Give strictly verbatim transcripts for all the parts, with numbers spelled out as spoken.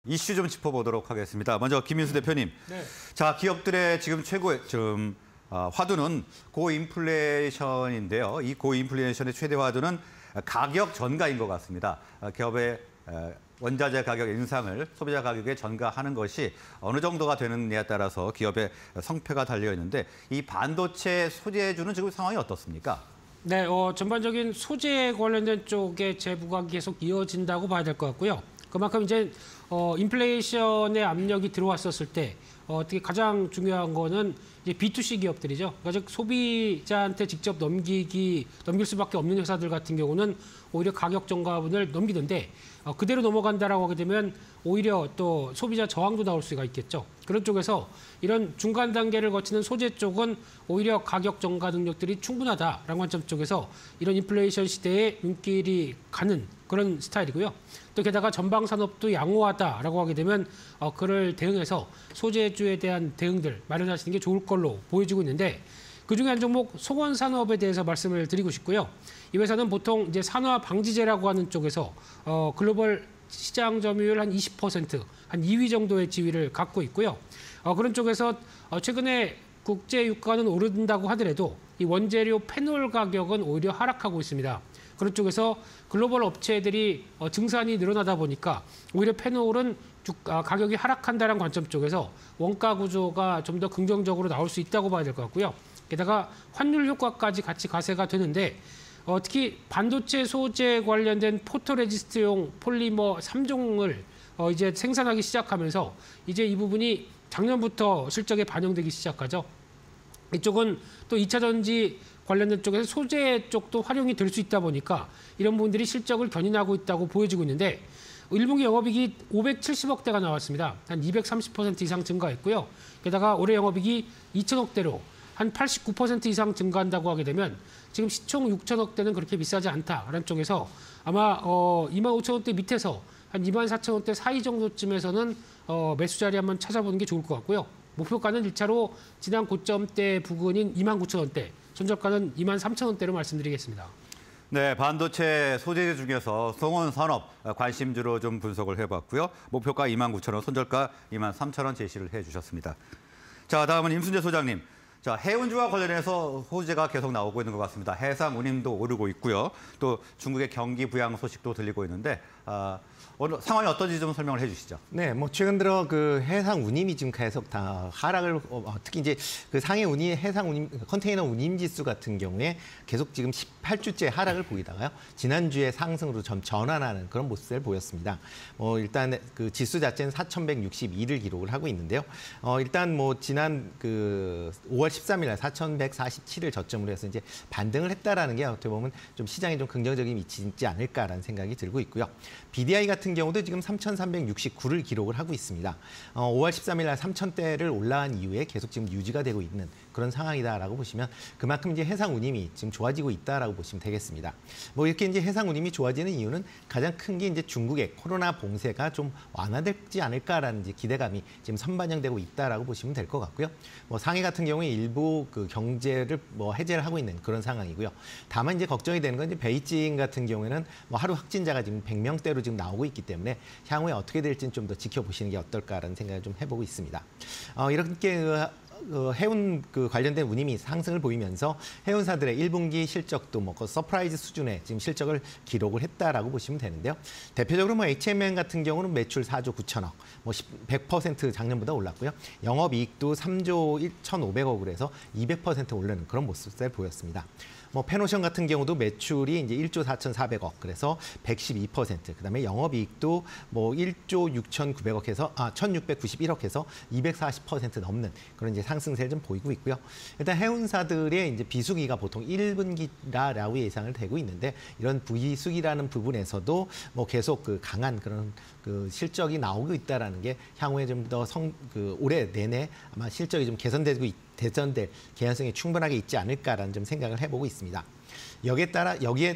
이슈 좀 짚어보도록 하겠습니다. 먼저 김민수 대표님. 네. 자, 기업들의 지금 최고의 좀 어, 화두는 고인플레이션인데요. 이 고인플레이션의 최대 화두는 가격 전가인 것 같습니다. 어, 기업의 어, 원자재 가격 인상을 소비자 가격에 전가하는 것이 어느 정도가 되느냐에 따라서 기업의 성패가 달려 있는데 이 반도체 소재주는 지금 상황이 어떻습니까? 네, 어, 전반적인 소재 관련된 쪽의 재부가 계속 이어진다고 봐야 될 것 같고요. 그만큼 이제 어, 인플레이션의 압력이 들어왔었을 때 어, 어떻게 가장 중요한 거는 이제 비투씨 기업들이죠. 그러니까 즉 소비자한테 직접 넘기기 넘길 수밖에 없는 회사들 같은 경우는 오히려 가격 전가분을 넘기는데 어, 그대로 넘어간다라고 하게 되면 오히려 또 소비자 저항도 나올 수가 있겠죠. 그런 쪽에서 이런 중간 단계를 거치는 소재 쪽은 오히려 가격 전가 능력들이 충분하다라는 관점 쪽에서 이런 인플레이션 시대에 눈길이 가는 그런 스타일이고요. 또 게다가 전방 산업도 양호하다라고 하게 되면 어, 그를 대응해서 소재주에 대한 대응들 마련하시는 게 좋을 걸로 보여지고 있는데 그중에 한 종목 송원 산업에 대해서 말씀을 드리고 싶고요. 이 회사는 보통 이제 산화 방지제라고 하는 쪽에서 어, 글로벌 시장 점유율 한 이십 퍼센트, 한 이 위 정도의 지위를 갖고 있고요. 어, 그런 쪽에서 어, 최근에 국제 유가는 오른다고 하더라도 이 원재료 페놀 가격은 오히려 하락하고 있습니다. 그런 쪽에서 글로벌 업체들이 어, 증산이 늘어나다 보니까 오히려 페놀은 주, 아, 가격이 하락한다는 관점 쪽에서 원가 구조가 좀 더 긍정적으로 나올 수 있다고 봐야 될 것 같고요. 게다가 환율 효과까지 같이 가세가 되는데 어, 특히 반도체 소재 관련된 포토레지스트용 폴리머 삼 종을 어, 이제 생산하기 시작하면서 이제 이 부분이 작년부터 실적에 반영되기 시작하죠. 이쪽은 또 이 차 전지 관련된 쪽에서 소재 쪽도 활용이 될 수 있다 보니까 이런 부분들이 실적을 견인하고 있다고 보여지고 있는데 일 분기 영업이익이 오백칠십억 대가 나왔습니다. 한 이백삼십 퍼센트 이상 증가했고요. 게다가 올해 영업이익이 이천억 대로 한 팔십구 퍼센트 이상 증가한다고 하게 되면 지금 시총 육천억 대는 그렇게 비싸지 않다라는 쪽에서 아마 어, 이만 오천원 대 밑에서 한 이만 사천원 대 사이 정도쯤에서는 어, 매수 자리 한번 찾아보는 게 좋을 것 같고요. 목표가는 일 차로 지난 고점대 부근인 이만 구천원 대, 손절가는 이만 삼천원 대로 말씀드리겠습니다. 네, 반도체 소재 중에서 송원 산업 관심주로 좀 분석을 해봤고요. 목표가 이만 구천원, 손절가 이만 삼천원 제시를 해주셨습니다. 자, 다음은 임순재 소장님. 자, 해운주와 관련해서 호재가 계속 나오고 있는 것 같습니다. 해상 운임도 오르고 있고요. 또 중국의 경기 부양 소식도 들리고 있는데 아, 오늘 상황이 어떤지 좀 설명을 해주시죠. 네, 뭐 최근 들어 그 해상 운임이 지금 계속 다 하락을 어, 특히 이제 그 상해 운임 해상 운임 컨테이너 운임 지수 같은 경우에 계속 지금 십팔 주째 하락을 보이다가요. 지난주에 상승으로 점 전환하는 그런 모습을 보였습니다. 뭐 일단 그 지수 자체는 사천백육십이를 기록을 하고 있는데요. 어, 일단 뭐 지난 그 오월 십삼일 날 사천백사십칠을 저점으로 해서 이제 반등을 했다라는 게 어떻게 보면 좀 시장에 좀 긍정적인 위치지 않을까라는 생각이 들고 있고요. 비디아이 같은 경우도 지금 삼천삼백육십구를 기록을 하고 있습니다. 어, 오월 십삼일 날 삼천대를 올라간 이후에 계속 지금 유지가 되고 있는 그런 상황이다라고 보시면 그만큼 이제 해상 운임이 지금 좋아지고 있다라고 보시면 되겠습니다. 뭐 이렇게 이제 해상 운임이 좋아지는 이유는 가장 큰 게 이제 중국의 코로나 봉쇄가 좀 완화되지 않을까라는 이제 기대감이 지금 선반영되고 있다라고 보시면 될 것 같고요. 뭐 상해 같은 경우에 일부 그 경제를 뭐 해제를 하고 있는 그런 상황이고요. 다만 이제 걱정이 되는 건 이제 베이징 같은 경우에는 뭐 하루 확진자가 지금 백 명대로 지금 나오고 있기 때문에 향후에 어떻게 될지는 좀 더 지켜보시는 게 어떨까라는 생각을 좀 해보고 있습니다. 어, 이렇게 그, 그 해운 그 관련된 운임이 상승을 보이면서 해운사들의 일 분기 실적도 뭐 그 서프라이즈 수준의 지금 실적을 기록을 했다라고 보시면 되는데요. 대표적으로 뭐 에이치엠엔 같은 경우는 매출 사조 구천억, 뭐 백 퍼센트 작년보다 올랐고요. 영업이익도 삼조 천오백억으로 해서 이백 퍼센트 오르는 그런 모습을 보였습니다. 뭐 페노션 같은 경우도 매출이 이제 일조 사천사백억, 그래서 백십이 퍼센트. 그다음에 영업이익도 뭐 일조 육천구백억 해서 아 천육백구십일억 해서 이백사십 퍼센트 넘는 그런 이제 상승세를 좀 보이고 있고요. 일단 해운사들의 이제 비수기가 보통 일 분기라고 예상을 되고 있는데 이런 비수기라는 부분에서도 뭐 계속 그 강한 그런 그 실적이 나오고 있다라는 게 향후에 좀 더 성 그 올해 내내 아마 실적이 좀 개선되고 있. 대전될 개연성이 충분하게 있지 않을까라는 좀 생각을 해보고 있습니다. 여기에 따라 여기에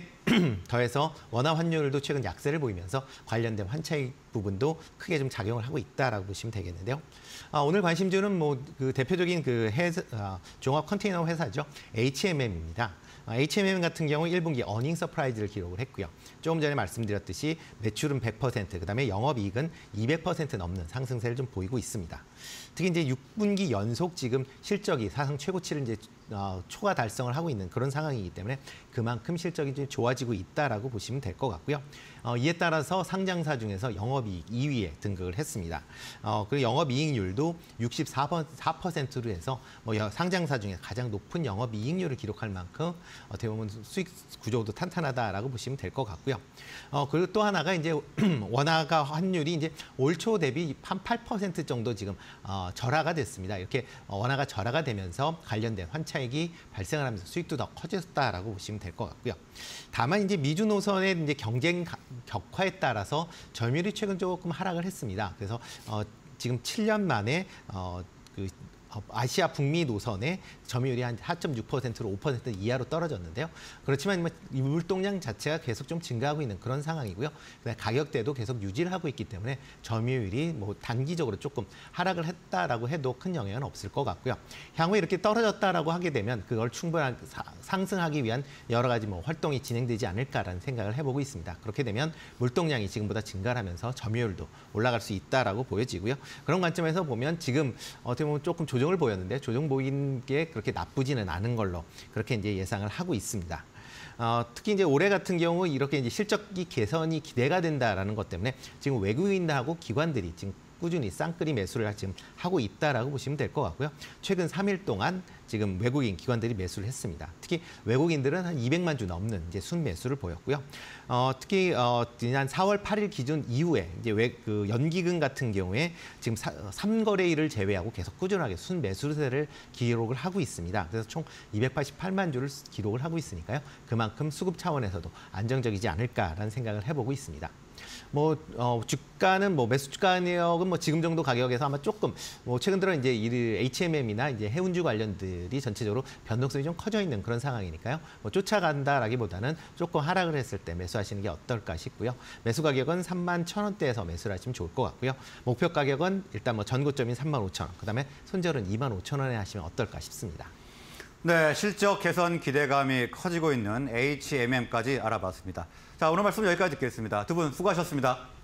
더해서 원화 환율도 최근 약세를 보이면서 관련된 환차익 부분도 크게 좀 작용을 하고 있다라고 보시면 되겠는데요. 아, 오늘 관심주는 뭐 그 대표적인 그 해, 아, 종합 컨테이너 회사죠. 에이치엠엠입니다. 에이치엠엠 같은 경우 일 분기 어닝 서프라이즈를 기록을 했고요. 조금 전에 말씀드렸듯이 매출은 백 퍼센트, 그다음에 영업이익은 이백 퍼센트 넘는 상승세를 좀 보이고 있습니다. 특히 이제 육 분기 연속 지금 실적이 사상 최고치를 이제 어, 초과 달성을 하고 있는 그런 상황이기 때문에 그만큼 실적이 좀 좋아지고 있다라고 보시면 될 것 같고요. 어, 이에 따라서 상장사 중에서 영업이익 이 위에 등극을 했습니다. 어, 그리고 영업이익률도 육십사 퍼센트로 해서 뭐 상장사 중에 가장 높은 영업이익률을 기록할 만큼 어떻게 보면 수익 구조도 탄탄하다라고 보시면 될 것 같고요. 어, 그리고 또 하나가 이제 원화가 환율이 이제 올 초 대비 한 팔 퍼센트 정도 지금 어, 절하가 됐습니다. 이렇게 원화가 절하가 되면서 관련된 환차익이 발생을 하면서 수익도 더 커졌다라고 보시면 될 것 같고요. 다만 이제 미주 노선의 이제 경쟁 격화에 따라서 점유율이 최근 조금 하락을 했습니다. 그래서 어, 지금 칠 년 만에 어, 그 아시아 북미 노선의 점유율이 한 사 점 육 퍼센트로 오 퍼센트 이하로 떨어졌는데요. 그렇지만 이 물동량 자체가 계속 좀 증가하고 있는 그런 상황이고요. 가격대도 계속 유지를 하고 있기 때문에 점유율이 뭐 단기적으로 조금 하락을 했다라고 해도 큰 영향은 없을 것 같고요. 향후에 이렇게 떨어졌다라고 하게 되면 그걸 충분하게 상승하기 위한 여러 가지 뭐 활동이 진행되지 않을까라는 생각을 해보고 있습니다. 그렇게 되면 물동량이 지금보다 증가를 하면서 점유율도 올라갈 수 있다라고 보여지고요. 그런 관점에서 보면 지금 어떻게 보면 조금 조정을 보였는데 조정 보이는 게 그렇게 나쁘지는 않은 걸로 그렇게 이제 예상을 하고 있습니다. 어, 특히 이제 올해 같은 경우 이렇게 이제 실적이 개선이 기대가 된다라는 것 때문에 지금 외국인하고 기관들이 지금 꾸준히 쌍끌이 매수를 지금 하고 있다라고 보시면 될 것 같고요. 최근 삼 일 동안 지금 외국인 기관들이 매수를 했습니다. 특히 외국인들은 한 이백만 주 넘는 이제 순 매수를 보였고요. 어, 특히 어, 지난 사월 팔일 기준 이후에 이제 외, 그 연기금 같은 경우에 지금 사, 삼거래일을 제외하고 계속 꾸준하게 순 매수세를 기록을 하고 있습니다. 그래서 총 이백팔십팔만 주를 기록을 하고 있으니까요. 그만큼 수급 차원에서도 안정적이지 않을까라는 생각을 해보고 있습니다. 뭐 어, 주가는 뭐 매수 주가 내역은 뭐 지금 정도 가격에서 아마 조금 뭐 최근 들어 이제 이 에이치엠엠이나 이제 해운주 관련들이 전체적으로 변동성이 좀 커져 있는 그런 상황이니까요. 뭐 쫓아간다라기보다는 조금 하락을 했을 때 매수하시는 게 어떨까 싶고요. 매수 가격은 삼만 천 원대에서 매수를 하시면 좋을 것 같고요. 목표 가격은 일단 뭐 전고점인 삼만 오천 원, 그다음에 손절은 이만 오천 원에 하시면 어떨까 싶습니다. 네, 실적 개선 기대감이 커지고 있는 에이치엠엠까지 알아봤습니다. 자, 오늘 말씀 여기까지 듣겠습니다. 두 분 수고하셨습니다.